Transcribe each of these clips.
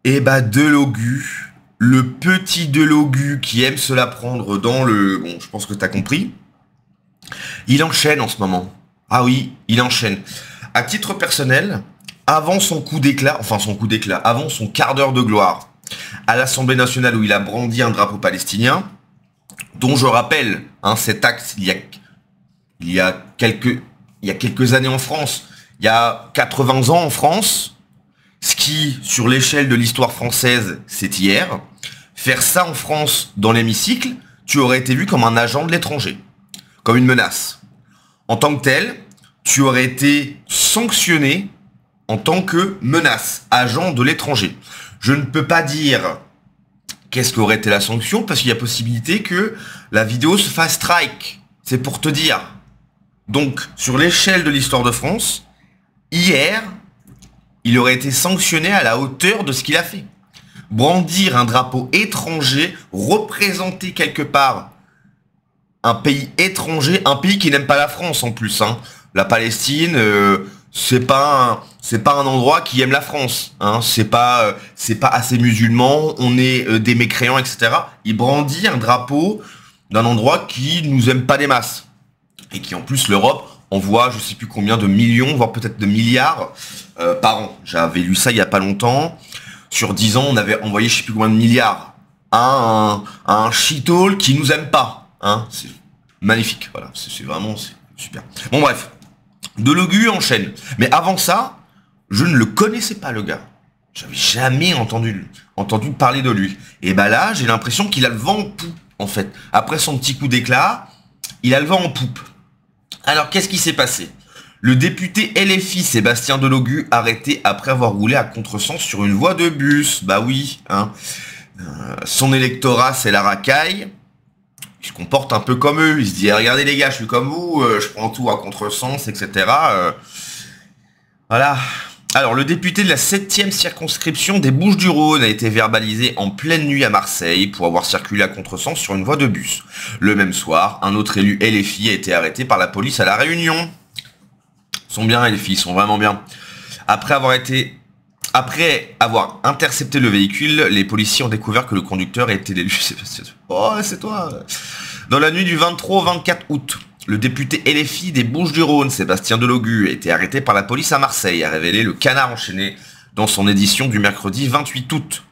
Et bah Delogu, le petit Delogu qui aime se la prendre dans le... Bon, je pense que t'as compris. Il enchaîne en ce moment. Ah oui, il enchaîne. À titre personnel, avant son coup d'éclat, avant son quart d'heure de gloire, à l'Assemblée nationale où il a brandi un drapeau palestinien, dont je rappelle, cet acte, il y a quelques années en France, il y a 80 ans en France, ce qui, sur l'échelle de l'histoire française, c'est hier. Faire ça en France, dans l'hémicycle, tu aurais été vu comme un agent de l'étranger, comme une menace. En tant que tel, tu aurais été sanctionné en tant que menace, agent de l'étranger. Je ne peux pas dire qu'est-ce qu'aurait été la sanction, parce qu'il y a possibilité que la vidéo se fasse strike. C'est pour te dire. Donc, sur l'échelle de l'histoire de France, hier, il aurait été sanctionné à la hauteur de ce qu'il a fait. Brandir un drapeau étranger, représenter quelque part un pays étranger, un pays qui n'aime pas la France en plus. La Palestine, c'est pas un endroit qui aime la France. C'est pas assez musulman, on est des mécréants, etc. Il brandit un drapeau d'un endroit qui nous aime pas des masses. Et qui en plus, l'Europe envoie je sais plus combien de millions, voire peut-être de milliards par an. J'avais lu ça il y a pas longtemps. Sur 10 ans, on avait envoyé je sais plus combien de milliards à un shithole qui nous aime pas. C'est magnifique, voilà, c'est vraiment super. Bon bref, Delogu enchaîne. Mais avant ça, je ne le connaissais pas le gars. J'avais jamais entendu parler de lui. Et bah là, j'ai l'impression qu'il a le vent en poupe, en fait. Après son petit coup d'éclat, il a le vent en poupe. Alors, qu'est-ce qui s'est passé? Le député LFI Sébastien Delogu arrêté après avoir roulé à contresens sur une voie de bus. Bah oui, son électorat, c'est la racaille. Il se comporte un peu comme eux. Il se dit, regardez les gars, je suis comme vous, je prends tout à contresens, etc. Voilà. Alors, le député de la 7e circonscription des Bouches-du-Rhône a été verbalisé en pleine nuit à Marseille pour avoir circulé à contresens sur une voie de bus. Le même soir, un autre élu LFI a été arrêté par la police à La Réunion. Ils sont bien, LFI, ils sont vraiment bien. Après avoir intercepté le véhicule, les policiers ont découvert que le conducteur était l'élu. Oh, c'est toi. Dans la nuit du 23 au 24 août, le député LFI des Bouches-du-Rhône, Sébastien Delogu, a été arrêté par la police à Marseille, a révélé le Canard enchaîné dans son édition du mercredi 28 août.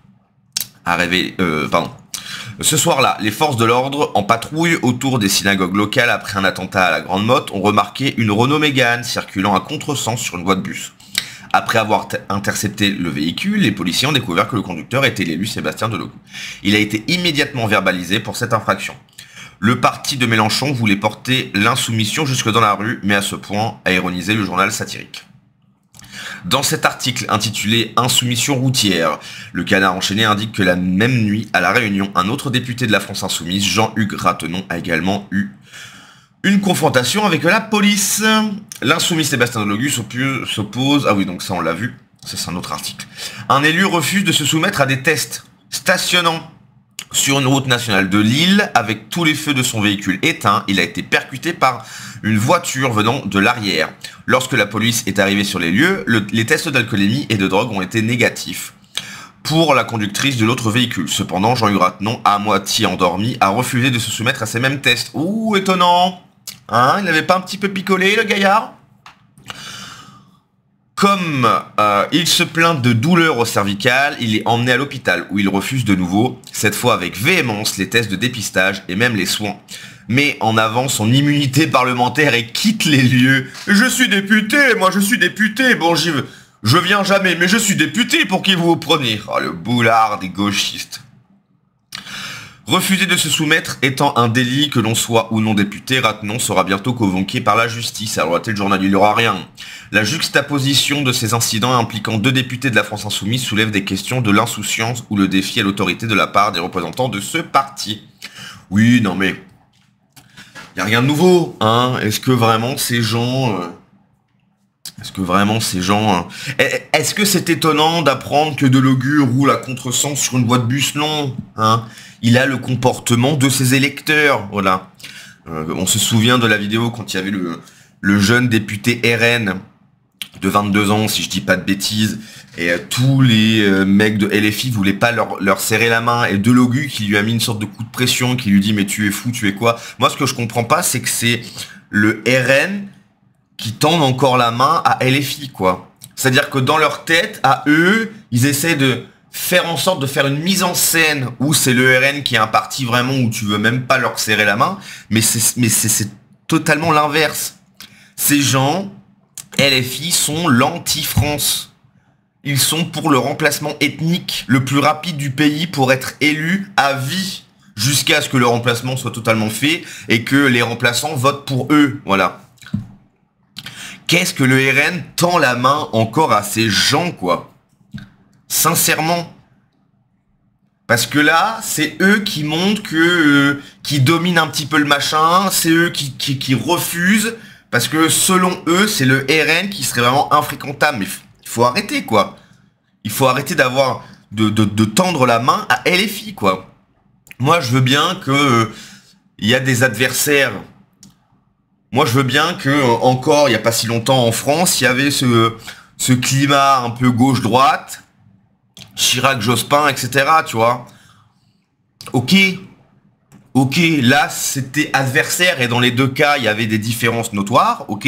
Ce soir-là, les forces de l'ordre, en patrouille autour des synagogues locales après un attentat à la Grande Motte, ont remarqué une Renault Mégane circulant à contresens sur une voie de bus. Après avoir intercepté le véhicule, les policiers ont découvert que le conducteur était l'élu Sébastien Delogu. Il a été immédiatement verbalisé pour cette infraction. Le parti de Mélenchon voulait porter l'insoumission jusque dans la rue, mais à ce point a ironisé le journal satirique. Dans cet article intitulé « Insoumission routière », le Canard enchaîné indique que la même nuit, à La Réunion, un autre député de la France Insoumise, Jean-Hugues Ratenon, a également eu une confrontation avec la police. L'insoumis Sébastien Delogu s'oppose... Ah oui, donc ça on l'a vu, ça c'est un autre article. Un élu refuse de se soumettre à des tests stationnant sur une route nationale de Lille avec tous les feux de son véhicule éteints. Il a été percuté par une voiture venant de l'arrière. Lorsque la police est arrivée sur les lieux, les tests d'alcoolémie et de drogue ont été négatifs pour la conductrice de l'autre véhicule. Cependant, Jean-Hugues Ratenon, à moitié endormi, a refusé de se soumettre à ces mêmes tests. Ouh, étonnant. Il n'avait pas un petit peu picolé, le gaillard? Comme il se plaint de douleurs au cervical, il est emmené à l'hôpital où il refuse de nouveau, cette fois avec véhémence, les tests de dépistage et même les soins. Met en avant son immunité parlementaire et quitte les lieux. Je suis député, moi je suis député, bon je viens jamais, mais je suis député, pour qui vous vous prenez? Oh, le boulard des gauchistes. Refuser de se soumettre étant un délit, que l'on soit ou non député, Ratenon sera bientôt convoqué par la justice. Alors, à tel journal, il n'y aura rien. La juxtaposition de ces incidents impliquant deux députés de la France Insoumise soulève des questions de l'insouciance ou le défi à l'autorité de la part des représentants de ce parti. Oui, non mais... il n'y a rien de nouveau, Est-ce que vraiment ces gens... Est-ce que c'est étonnant d'apprendre que Delogu roule à contresens sur une voie de bus? Non, Il a le comportement de ses électeurs, voilà. On se souvient de la vidéo quand il y avait le jeune député RN de 22 ans, si je dis pas de bêtises, et tous les mecs de LFI voulaient pas leur serrer la main, et Delogu qui lui a mis une sorte de coup de pression, qui lui dit mais tu es fou, tu es quoi? Moi ce que je comprends pas, c'est que c'est le RN qui tend encore la main à LFI, quoi. C'est-à-dire que dans leur tête, à eux, ils essaient de faire en sorte de faire une mise en scène où c'est le RN qui est un parti vraiment où tu veux même pas leur serrer la main, mais c'est totalement l'inverse. Ces gens, LFI, sont l'anti-France. Ils sont pour le remplacement ethnique le plus rapide du pays pour être élus à vie, jusqu'à ce que le remplacement soit totalement fait et que les remplaçants votent pour eux, voilà. Qu'est-ce que le RN tend la main encore à ces gens, quoi? Sincèrement. Parce que là, c'est eux qui montrent que... qui dominent un petit peu le machin, c'est eux qui refusent, parce que selon eux, c'est le RN qui serait vraiment infréquentable. Mais il faut arrêter, quoi. Il faut arrêter d'avoir... de tendre la main à LFI, quoi. Moi, je veux bien que... il y a des adversaires... Moi, je veux bien que, encore, il n'y a pas si longtemps en France, il y avait ce climat un peu gauche-droite, Chirac, Jospin, etc., tu vois. Ok, là, c'était adversaire, et dans les deux cas, il y avait des différences notoires, ok.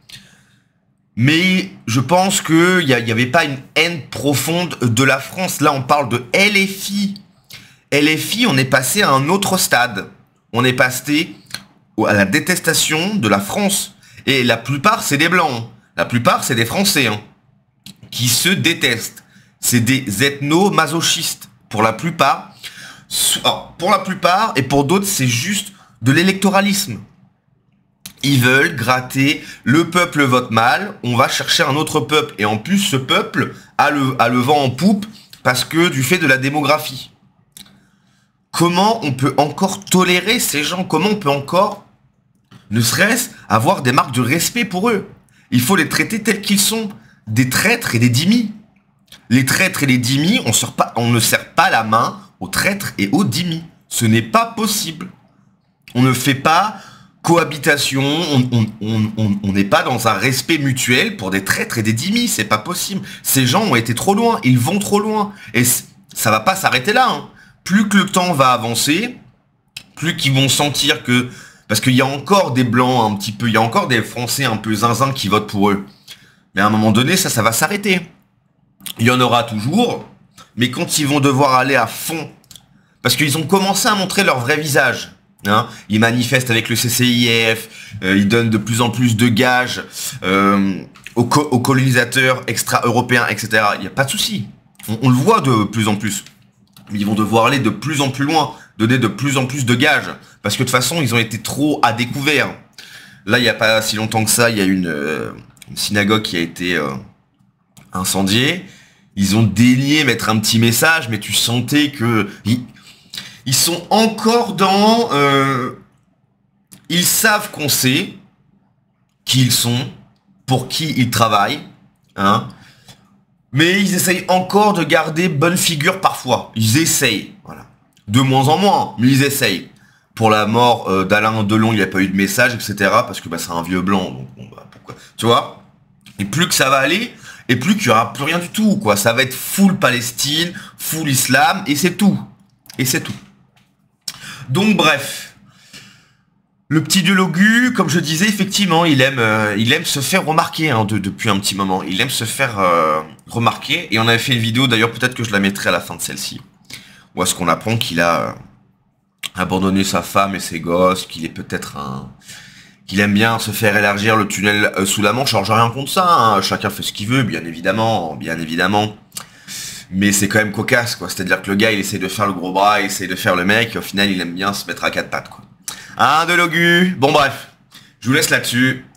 Mais je pense qu'il n'y avait pas une haine profonde de la France. Là, on parle de LFI. LFI, on est passé à un autre stade. On est passé... à la détestation de la France. Et la plupart, c'est des Blancs. La plupart, c'est des Français. Qui se détestent. C'est des ethno-masochistes. Pour la plupart. Alors, pour la plupart, et pour d'autres, c'est juste de l'électoralisme. Ils veulent gratter. Le peuple vote mal. On va chercher un autre peuple. Et en plus, ce peuple a le vent en poupe parce que du fait de la démographie. Comment on peut encore tolérer ces gens? Comment on peut encore, ne serait-ce, avoir des marques de respect pour eux? Il faut les traiter tels qu'ils sont. Des traîtres et des dhimmis. Les traîtres et les dhimmis, on ne serre pas la main aux traîtres et aux dhimmis. Ce n'est pas possible. On ne fait pas cohabitation, on n'est pas dans un respect mutuel pour des traîtres et des dhimmis. C'est pas possible. Ces gens ont été trop loin, ils vont trop loin. Et ça va pas s'arrêter là, hein. Plus que le temps va avancer, plus qu'ils vont sentir que... Parce qu'il y a encore des Blancs un petit peu, il y a encore des Français un peu zinzin qui votent pour eux. Mais à un moment donné, ça va s'arrêter. Il y en aura toujours, mais quand ils vont devoir aller à fond, parce qu'ils ont commencé à montrer leur vrai visage. Hein, ils manifestent avec le CCIF, ils donnent de plus en plus de gages aux colonisateurs extra-européens, etc. Il n'y a pas de souci. On le voit de plus en plus. Mais ils vont devoir aller de plus en plus loin, donner de plus en plus de gages. Parce que de toute façon, ils ont été trop à découvert. Là, il n'y a pas si longtemps que ça, il y a une synagogue qui a été incendiée. Ils ont daigné mettre un petit message, mais tu sentais que... Ils sont encore dans... ils savent qu'on sait qui ils sont, pour qui ils travaillent, hein. Mais ils essayent encore de garder bonne figure parfois. Ils essayent, voilà. De moins en moins, mais ils essayent. Pour la mort d'Alain Delon, il n'y a pas eu de message, etc. Parce que c'est un vieux blanc, donc bon, pourquoi? Tu vois? Et plus que ça va aller, et plus qu'il n'y aura plus rien du tout, quoi. Ça va être full Palestine, full islam, et c'est tout. Et c'est tout. Donc bref. Le petit Delogu, comme je disais, effectivement, il aime se faire remarquer hein, depuis un petit moment. Il aime se faire remarquer. Et on avait fait une vidéo, d'ailleurs, peut-être que je la mettrai à la fin de celle-ci. Où est-ce qu'on apprend qu'il a abandonné sa femme et ses gosses, qu'il est peut-être qu'il aime bien se faire élargir le tunnel sous la Manche. Alors j'ai rien contre ça, hein. Chacun fait ce qu'il veut, bien évidemment. Mais c'est quand même cocasse, quoi. C'est-à-dire que le gars, il essaie de faire le gros bras, il essaie de faire le mec, et au final, il aime bien se mettre à quatre pattes, quoi. Delogu. Bon bref, je vous laisse là-dessus.